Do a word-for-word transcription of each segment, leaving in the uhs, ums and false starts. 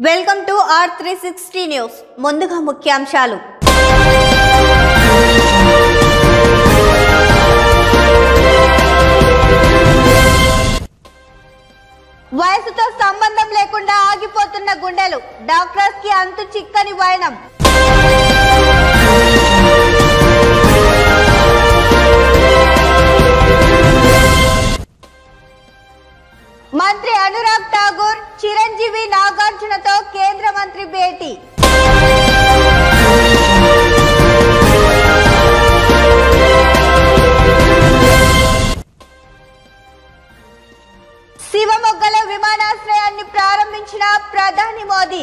Welcome to R three sixty news. ముందుగా ముఖ్యాంశాలు. వయసుతో సంబంధం లేకుండా ఆగిపోతున్న గుండెలు, డాక్టర్స్ కి అంతు చిక్కని వైనం. మంత్రి అనురాగ్ ఠాగూర్ చిరంజీవి నాగార్జునతో కేంద్ర మంత్రి భేటీ. శివమొగ్గల విమానాశ్రయాన్ని ప్రారంభించిన ప్రధాని మోదీ.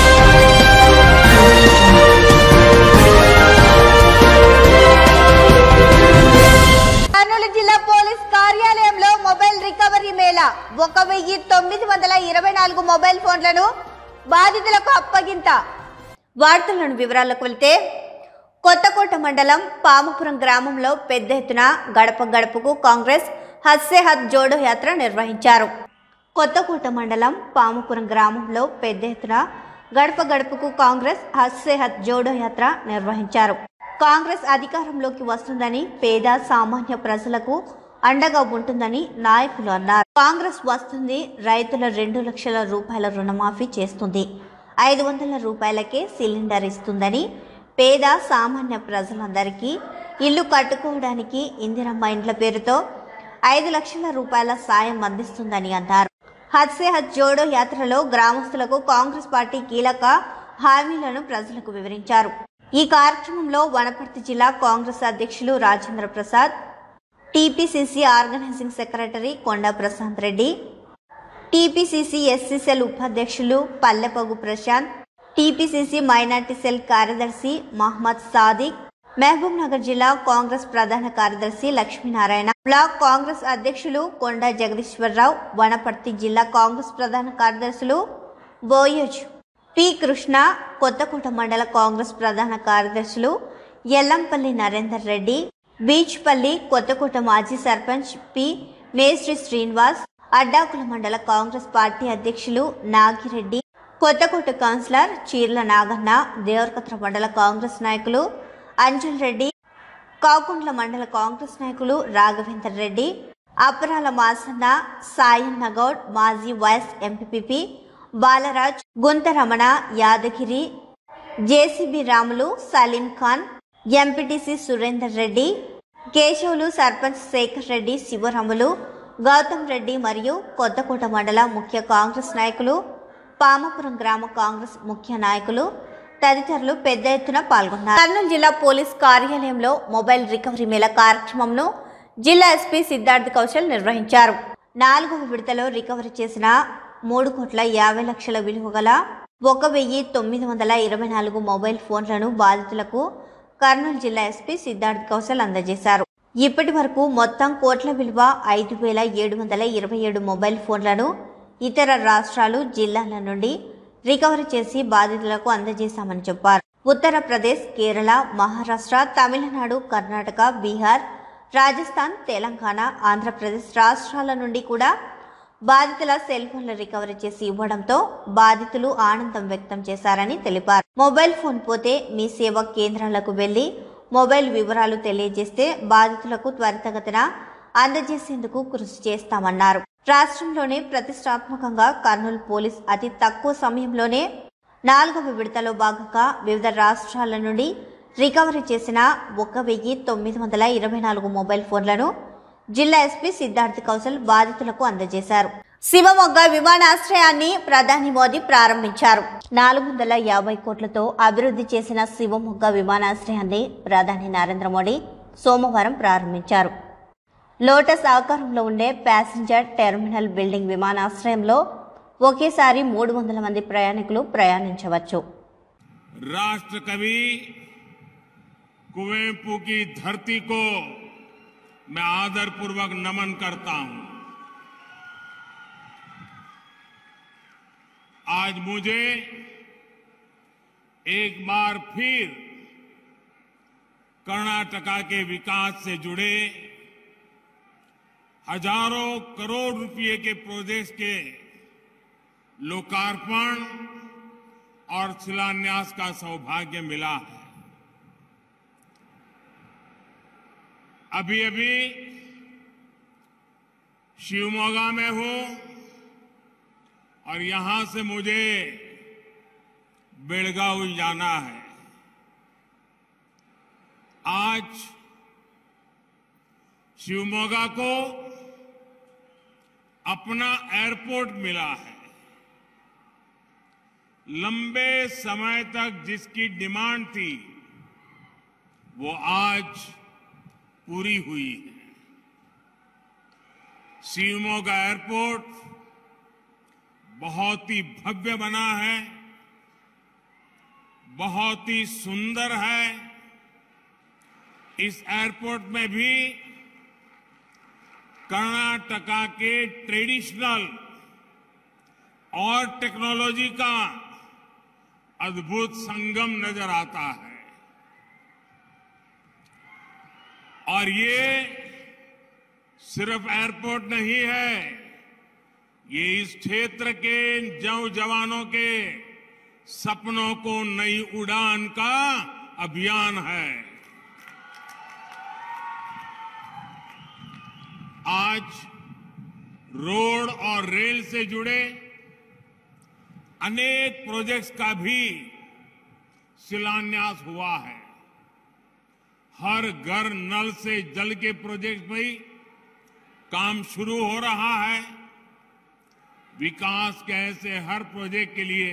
కర్నూలు జిల్లా పోలీస్ కార్యాలయంలో మొబైల్ రికవరీ మేళా. ఒక వెయ్యి తొమ్మిది వందల ఇరవై నాలుగు మొబైల్ ఫోన్లను బాధితులకు అప్పగింత. వార్తలను వివరాలకు వెళ్తే, కొత్తకోట మండలం పాముపురం గ్రామంలో పెద్ద ఎత్తున గడప గడపకు కాంగ్రెస్ హద్ సే హద్ జోడో యాత్ర నిర్వహించారు. కొత్తకోట మండలం పాముపురం గ్రామంలో పెద్ద ఎత్తున గడప గడపకు కాంగ్రెస్ హద్ సే హద్ జోడో యాత్ర నిర్వహించారు. కాంగ్రెస్ అధికారంలోకి వస్తుందని, పేద సామాన్య ప్రజలకు అండగా ఉంటుందని నాయకులు అన్నారు. కాంగ్రెస్ వస్తుంది, రైతుల రెండు లక్షల రూపాయల రుణమాఫీ చేస్తుంది, ఐదు వందల రూపాయలకే సిలిండర్ ఇస్తుందని, పేద సామాన్య ప్రజలందరికీ ఇల్లు కట్టుకోవడానికి ఇందిరమ్మ ఇండ్ల పేరుతో ఐదు లక్షల రూపాయల సాయం అందిస్తుందని అన్నారు. హద్ సే హద్ జోడో యాత్రలో గ్రామస్తులకు కాంగ్రెస్ పార్టీ కీలక హామీలను ప్రజలకు వివరించారు. ఈ కార్యక్రమంలో వనపర్తి జిల్లా కాంగ్రెస్ అధ్యక్షులు Rajendra Prasad, TPCC organising secretary Konda Prashanth Reddy, TPCC SC cell ఉపాధ్యక్షులు Pallepagu Prashanth, TPCC minority cell కార్యదర్శి మహమ్మద్ సాదిక్, మహబూబ్ నగర్ జిల్లా కాంగ్రెస్ ప్రధాన కార్యదర్శి లక్ష్మీనారాయణ, బ్లాక్ కాంగ్రెస్ అధ్యక్షులు కొండా జగదీశ్వరరావు, వనపర్తి జిల్లా కాంగ్రెస్ ప్రధాన కార్యదర్శులు బోయోజ్ పి కృష్ణ, కొత్తకోట మండల కాంగ్రెస్ ప్రధాన కార్యదర్శులు ఎల్లంపల్లి నరేందర్ రెడ్డి, బీచ్పల్లి కొత్తకోట మాజీ సర్పంచ్ పి మేశ్రీ శ్రీనివాస్, అడ్డాకుల మండల కాంగ్రెస్ పార్టీ అధ్యక్షులు నాగిరెడ్డి, కొత్తకోట కౌన్సిలర్ చీర్ల నాగన్న, దేవరకత్ర మండల కాంగ్రెస్ నాయకులు అంజల్ రెడ్డి, కాకుండ్ల మండల కాంగ్రెస్ నాయకులు రాఘవేందర్ రెడ్డి, అపరాల మాసన్న, సాయన్న గౌడ్, మాజీ vice MPP Balaraj, Guntaramana, Yadagiri, JCB Ramulu, Saleem Khan, MPTC Surender Reddy, Keshavulu, sarpanch Shekar Reddy, Sivaramulu, Gautam Reddy మరియు కొత్తకోట మండల ముఖ్య కాంగ్రెస్ నాయకులు, పామపురం గ్రామ కాంగ్రెస్ ముఖ్య నాయకులు తదితరులు పెద్ద ఎత్తున పాల్గొన్నారు. కర్నూలు జిల్లా పోలీస్ కార్యాలయంలో మొబైల్ రికవరీ మేళా కార్యక్రమంను జిల్లా ఎస్పీ సిద్ధార్థ్ కౌశల్ నిర్వహించారు. నాలుగవ విడతలో రికవరీ చేసిన మూడు కోట్ల యాభై లక్షల విలువ గల ఒక వెయ్యి తొమ్మిది వందల ఇరవై నాలుగు మొబైల్ ఫోన్లను బాధితులకు కర్నూలు జిల్లా ఎస్పీ సిద్ధార్థ్ కౌశల్ అందజేశారు. ఇప్పటి వరకు మొత్తం కోట్ల విలువ ఐదు వేల ఏడు వందల ఇరవై ఏడు మొబైల్ ఫోన్లను ఇతర రాష్ట్రాలు, జిల్లాల నుండి రికవరీ చేసి బాధితులకు అందజేశామని చెప్పారు. ఉత్తరప్రదేశ్, కేరళ, మహారాష్ట్ర, తమిళనాడు, కర్ణాటక, బీహార్, రాజస్థాన్, తెలంగాణ, ఆంధ్రప్రదేశ్ రాష్ట్రాల నుండి కూడా బాధితుల సెల్ ఫోన్లు రికవరీ చేసి ఇవ్వడంతో బాధితులు ఆనందం వ్యక్తం చేశారని తెలిపారు. మొబైల్ ఫోన్ పోతే మీ సేవా కేంద్రాలకు వెళ్లి మొబైల్ వివరాలు తెలియజేస్తే బాధితులకు త్వరితగతిన అందజేసేందుకు కృషి చేస్తామన్నారు. రాష్ట్రంలోనే ప్రతిష్టాత్మకంగా కర్నూలు పోలీస్ అతి తక్కువ సమయంలోనే నాలుగవ విడతలో భాగంగా వివిధ రాష్ట్రాల నుండి రికవరీ చేసిన ఒక వెయ్యి తొమ్మిది వందల ఇరవై నాలుగు మొబైల్ ఫోన్లను జిల్లా ఎస్పీ సిద్ధార్థ్ కౌశల్ బాధితులకు అందజేశారు. శివమొగ్గ విమానాశ్రయాన్ని ప్రధాని మోదీ ప్రారంభించారు. నాలుగు వందల యాభై కోట్లతో అభివృద్ధి చేసిన శివమొగ్గ విమానాశ్రయాన్ని ప్రధాని నరేంద్ర మోడీ సోమవారం ప్రారంభించారు. లోటస్ ఆకారంలో ఉండే ప్యాసింజర్ టెర్మినల్ బిల్డింగ్ విమానాశ్రయంలో ఒకేసారి మూడు వందల మంది ప్రయాణికులు ప్రయాణించవచ్చు. రాష్ట్ర కవి कुवेंपू की धरती को मैं आदरपूर्वक नमन करता हूं। आज मुझे एक बार फिर कर्नाटका के विकास से जुड़े हजारों करोड़ रुपए के प्रोजेक्ट्स के लोकार्पण और शिलान्यास का सौभाग्य मिला है। अभी अभी शिवमोगा में हूं और यहां से मुझे बेलगावी जाना है। आज शिवमोगा को अपना एयरपोर्ट मिला है। लंबे समय तक जिसकी डिमांड थी वो आज पूरी हुई है। शिवमोगा एयरपोर्ट बहुत ही भव्य बना है, बहुत ही सुंदर है। इस एयरपोर्ट में भी कर्नाटका के ट्रेडिशनल और टेक्नोलॉजी का अद्भुत संगम नजर आता है। और ये सिर्फ एयरपोर्ट नहीं है, ये इस क्षेत्र के नौजवानों के सपनों को नई उड़ान का अभियान है। आज रोड और रेल से जुड़े अनेक प्रोजेक्ट्स का भी शिलान्यास हुआ है। हर घर नल से जल के प्रोजेक्ट में काम शुरू हो रहा है। विकास के ऐसे हर प्रोजेक्ट के लिए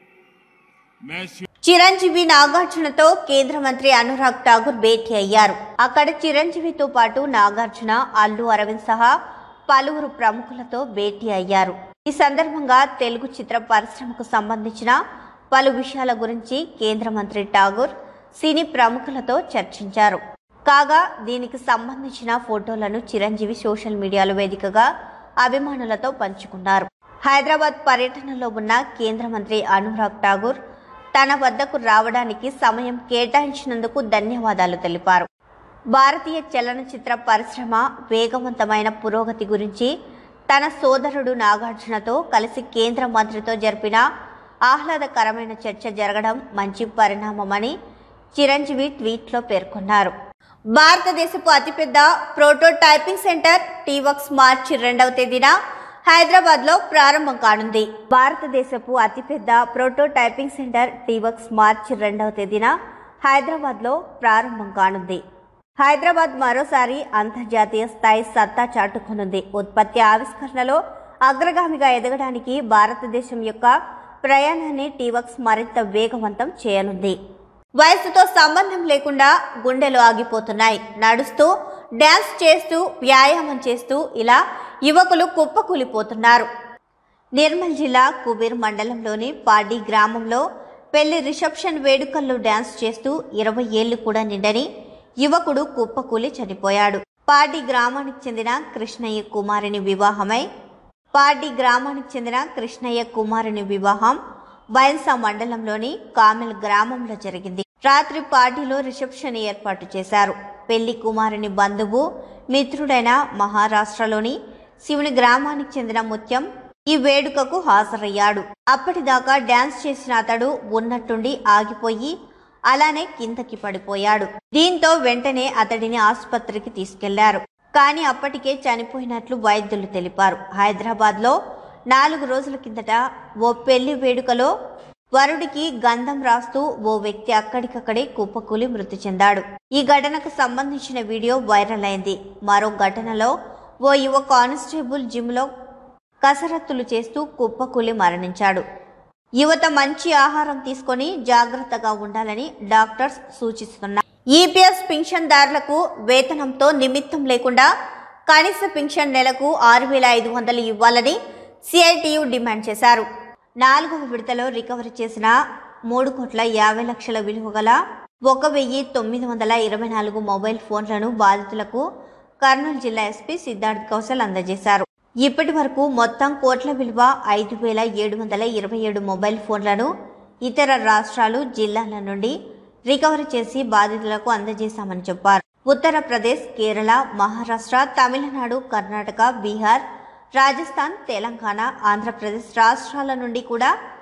मैं చిరంజీవి నాగార్జునతో కేంద్ర మంత్రి అనురాగ్ ఠాకూర్ భేటీ అయ్యారు. అక్కడ చిరంజీవితో పాటు నాగార్జున, అల్లు అరవింద్ సహా పలువురు ప్రముఖులతో భేటీ అయ్యారు. ఈ సందర్భంగా తెలుగు చిత్ర పరిశ్రమకు సంబంధించిన పలు విషయాల గురించి కేంద్ర మంత్రి ఠాకూర్ సినీ ప్రముఖులతో చర్చించారు. కాగా దీనికి సంబంధించిన ఫోటోలను చిరంజీవి సోషల్ మీడియాలో వేదికగా అభిమానులతో పంచుకున్నారు. హైదరాబాద్ పర్యటనలో ఉన్న కేంద్ర మంత్రి అనురాగ్ ఠాకూర్ తన వద్దకు రావడానికి సమయం కేటాయించినందుకు ధన్యవాదాలు తెలిపారు. భారతీయ చలనచిత్ర పరిశ్రమ వేగవంతమైన పురోగతి గురించి తన సోదరుడు నాగార్జునతో కలిసి కేంద్ర మంత్రితో జరిపిన ఆహ్లాదకరమైన చర్చ జరగడం మంచి పరిణామమని చిరంజీవి ట్వీట్లో పేర్కొన్నారు. భారతదేశపు అతిపెద్ద ప్రోటోటైపింగ్ సెంటర్ టీవక్స్ మార్చి రెండవ తేదీన హైదరాబాద్ లో ప్రారంభం కానుంది. భారతదేశపు అతిపెద్ద ప్రోటోటైపింగ్ సెంటర్ టీవక్స్ మార్చి రెండవ తేదీన హైదరాబాద్ లో ప్రారంభం కానుంది. హైదరాబాద్ మరోసారి అంతర్జాతీయ స్థాయి సత్తా చాటుకునుంది. ఉత్పత్తి ఆవిష్కరణలో అగ్రగామిగా ఎదగడానికి భారతదేశం యొక్క ప్రయాణాన్ని టీవక్స్ మరింత వేగవంతం చేయనుంది. వయసుతో సంబంధం లేకుండా గుండెలు ఆగిపోతున్నాయి. నడుస్తూ, డ్యాన్స్ చేస్తూ, వ్యాయామం చేస్తూ ఇలా యువకులు కుప్పకూలిపోతున్నారు. నిర్మల్ జిల్లా కుబీర్ మండలంలోని పాడి గ్రామంలో పెళ్లి రిసెప్షన్ వేడుకల్లో డ్యాన్స్ చేస్తూ ఇరవై ఏళ్లు కూడా నిండని యువకుడు కుప్పకూలి చనిపోయాడు. పాడి గ్రామానికి చెందిన కృష్ణయ్య కుమారుని వివాహమై పాడి గ్రామానికి చెందిన కృష్ణయ్య కుమారుని వివాహం బైన్సా మండలంలోని కామెల్ గ్రామంలో జరిగింది. రాత్రి పార్టీలో రిసెప్షన్ ఏర్పాటు చేశారు. పెళ్లి కుమారుని బంధువు మిత్రుడైన మహారాష్ట్రలోని శివుని గ్రామానికి చెందిన ముత్యం ఈ వేడుకకు హాజరయ్యాడు. అప్పటిదాకా డ్యాన్స్ చేసిన అతడు ఉన్నట్టుండి ఆగిపోయి అలానే కిందకి పడిపోయాడు. దీంతో వెంటనే అతడిని ఆసుపత్రికి తీసుకెళ్లారు. కానీ అప్పటికే చనిపోయినట్లు వైద్యులు తెలిపారు. హైదరాబాద్ లో నాలుగు రోజుల కిందట ఓ పెళ్లి వేడుకలో వరుడికి గంధం రాస్తూ ఓ వ్యక్తి అక్కడికక్కడే కుప్పకూలి మృతి చెందాడు. ఈ ఘటనకు సంబంధించిన వీడియో వైరల్ అయింది. మరో ఘటనలో ఓ యువ కానిస్టేబుల్ జిమ్ లో కసరత్తులు చేస్తూ కుప్పకూలి మరణించాడు. యువత మంచి ఆహారం తీసుకొని జాగ్రత్తగా ఉండాలని డాక్టర్స్ సూచిస్తున్నారు. ఈపీఎస్ పింఛన్దారులకు వేతనంతో నిమిత్తం లేకుండా కనీస పింఛన్ నెలకు ఆరు వేల ఐదు వందలు ఇవ్వాలని సిఐటియు డిమాండ్ చేశారు. నాలుగవ విడతలో రికవరీ చేసిన మూడు కోట్ల యాభై లక్షల విలువ గల ఒక వెయ్యి తొమ్మిది వందల ఇరవై నాలుగు మొబైల్ ఫోన్లను బాధితులకు కర్నూలు జిల్లా ఎస్పీ సిద్ధార్థ్ కౌశల్ అందజేశారు. ఇప్పటి వరకు మొత్తం కోట్ల విలువ ఐదు వేల ఏడు వందల ఇరవై ఏడు మొబైల్ ఫోన్లను ఇతర రాష్ట్రాలు, జిల్లాల నుండి రికవరీ చేసి బాధితులకు అందజేశామని చెప్పారు. ఉత్తరప్రదేశ్, కేరళ, మహారాష్ట్ర, తమిళనాడు, కర్ణాటక, బీహార్, రాజస్థాన్, తెలంగాణ, ఆంధ్రప్రదేశ్ రాష్ట్రాల నుండి కూడా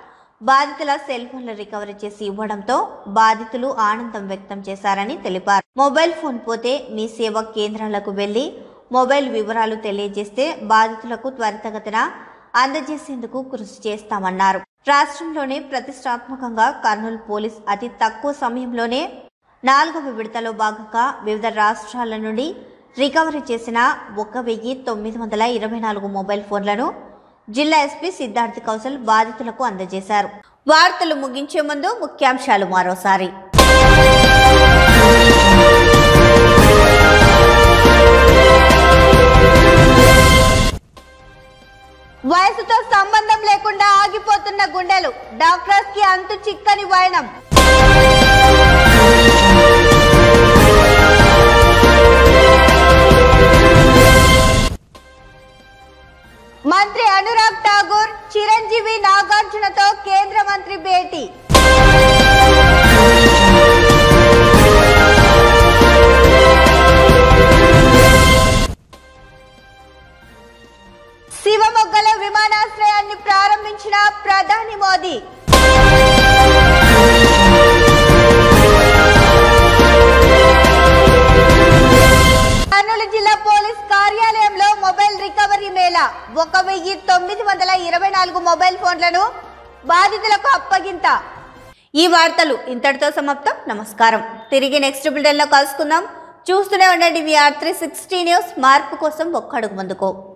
బాధితుల సెల్ ఫోన్లు రికవరీ చేసి ఇవ్వడంతో బాధితులు ఆనందం వ్యక్తం చేశారని తెలిపారు. మొబైల్ ఫోన్ పోతే మీ సేవా కేంద్రాలకు వెళ్లి మొబైల్ వివరాలు తెలియజేస్తే బాధితులకు త్వరితగతిన అందజేసేందుకు కృషి చేస్తామన్నారు. రాష్ట్రంలోనే ప్రతిష్టాత్మకంగా కర్నూలు పోలీస్ అతి తక్కువ సమయంలోనే నాలుగవ విడతలో భాగంగా వివిధ రాష్ట్రాల నుండి రికవరీ చేసిన ఒక వెయ్యి తొమ్మిది వందల ఇరవై నాలుగు మొబైల్ ఫోన్లను జిల్లా ఎస్పీ సిద్ధార్థ్ కౌశల్ బాధితులకు అందజేశారు. వార్తలు ముగించే ముందు ముఖ్యాంశాలు మరోసారి. వయసుతో సంబంధం లేకుండా ఆగిపోతున్న గుండెలు, డాక్టర్స్ కి అంతు చిక్కని వైనం. మంత్రి అనురాగ్ ఠాగూర్ చిరంజీవి నాగార్జునతో కేంద్ర మంత్రి భేటీ. శివమొగ్గల విమానాశ్రయాన్ని ప్రారంభించిన ప్రధాని మోదీ. కర్నూలు జిల్లా పోలీస్ కార్యాలయంలో మొబైల్ రికవరీ మేళా, ఒక వెయ్యి తొమ్మిది వందల ఇరవై నాలుగు మొబైల్ ఫోన్లను బాధితులకు అప్పగింత. ఈ వార్తలు ఇంతటితో సమాప్తం. నమస్కారం. తిరిగి నెక్స్ట్ బులెటిన్ లో కలుసుకుందాం. చూస్తూనే ఉండండి విఆర్ త్రీ సిక్స్టీ న్యూస్. మార్పు కోసం ఒక్కడుగు ముందుకు.